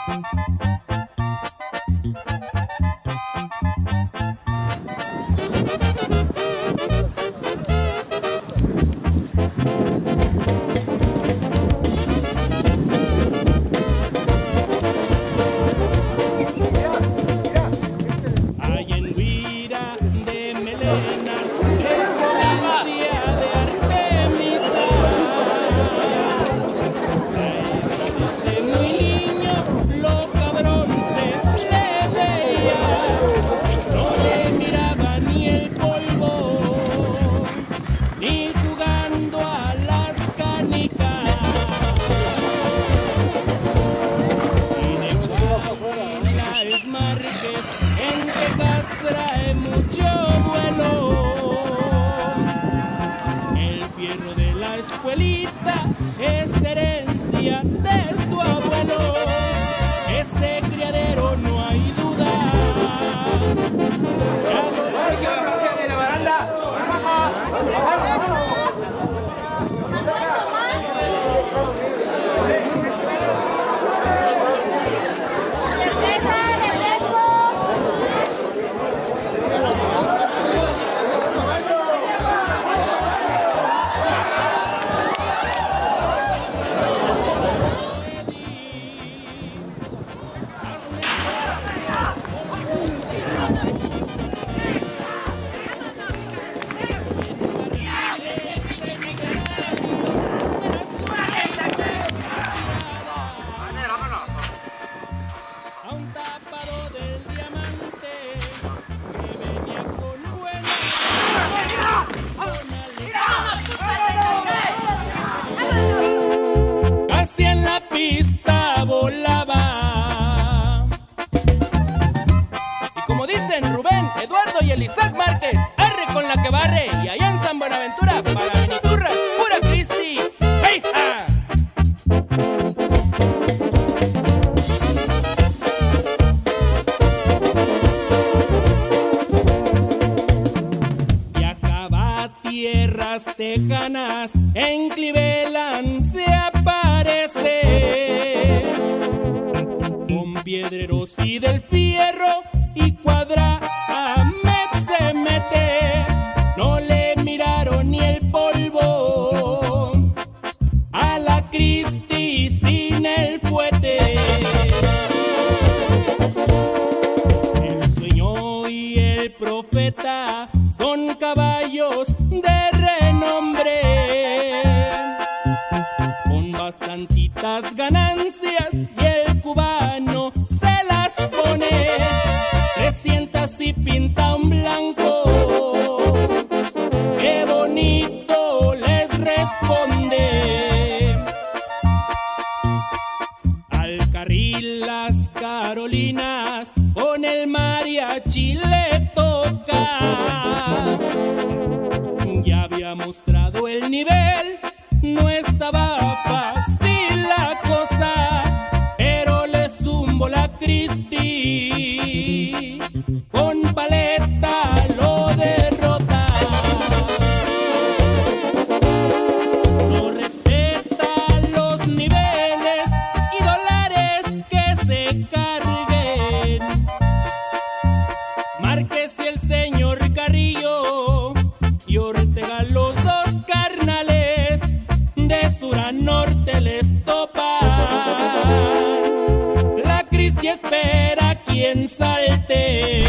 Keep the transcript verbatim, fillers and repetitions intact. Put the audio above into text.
Trae mucho vuelo. El fierro de la escuelita es herencia de su abuelo. Ese criadero no hay duda. Como dicen Rubén, Eduardo y el Isaac Márquez, arre con la que barre, y allá en San Buenaventura, para Beniturra, pura Cristi, ¡hey, ja! Viajaba a tierras tejanas, en Cleveland se aparece, con piedreros y del fierro, y cuadra a Met se mete. No le miraron ni el polvo a la Cristi sin el fuete. El sueño y el profeta son caballos de renombre, con bastantitas ganancias, y el cubano se las pone. Trescientas y pinta un blanco, qué bonito les responde. Al carril las Carolinas, con el mariachi le toca. Ya había mostrado el nivel, no estaba fácil la cosa, pero le zumbó la Cristi, con paleta lo derrota. No respeta los niveles y dólares que se carguen. Márquez y el señor Carrillo y Ortega, los dos carnales, de sur a norte les topan. La Cristi espera quien salte.